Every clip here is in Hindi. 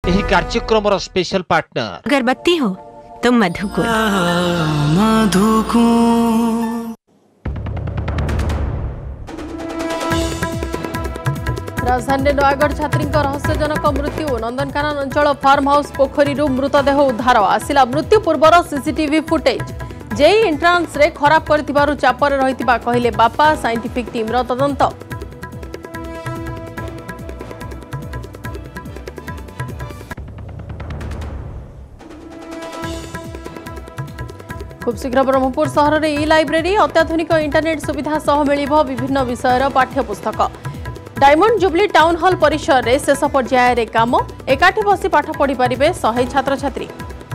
एही कार्यक्रम स्पेशल पार्टनर अगरबत्ती हो तो मधुकुल। राजधानी नयागढ़ छात्री रहस्यजनक मृत्यु। नंदनकानन अंचल फार्म हाउस पोखरी मृतदेह उद्धार आसिला मृत्यु पूर्वर सीसीटीवी फुटेज। जेई एंट्रांस रे खराब कर चापर रही कहले बापा। साइंटिफिक टीम तदंत। खूब शीघ्र ब्रह्मपुर सहर में ई-लाइब्रेरी अत्याधुनिक इंटरनेट सुविधा सह मिलिबो विभिन्न विषयर पाठ्यपुस्तक। डायमंड जुबली टाउन हॉल परिसर रे शेष पर्याय रे काम। एकाठी बसी पाठ पढ़ी पारिबे 100 छात्र छात्री।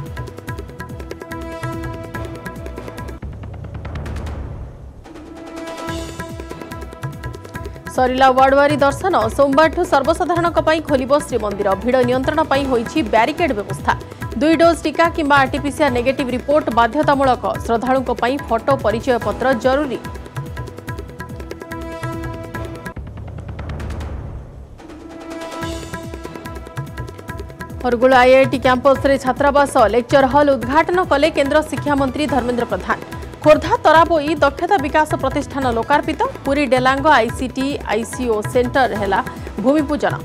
सरिला वार्डवारी दर्शन। सोमवार सर्वसाधारण खोलिबो श्रीमंदिर। भिड़ नियंत्रण पई होईछि बैरिकेड व्यवस्था। 2 डोज टीका किंबा आरटीपीसीआर नेगेटिव रिपोर्ट बाध्यतामूलक। श्रद्धालुओं पई फोटो परिचय पत्र जरूरी। हरगुल आईआईटी कैंपस रे छात्रावास लेक्चर हॉल उद्घाटन कले केंद्र शिक्षा मंत्री धर्मेंद्र प्रधान। खोर्धा तराबोई दक्षता विकास प्रतिष्ठान लोकार्पित। Puri Delang ICT ICO centre हेला भूमिपूजन।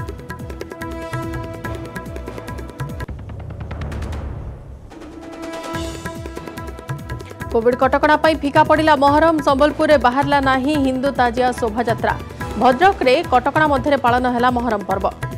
कोविड कटकणा फिका पड़ा मोहरम। संबलपुर में बाहरला नाही हिंदू ताजिया शोभा यात्रा। भद्रक रे कटकणा मध्य पालन है मोहरम पर्व।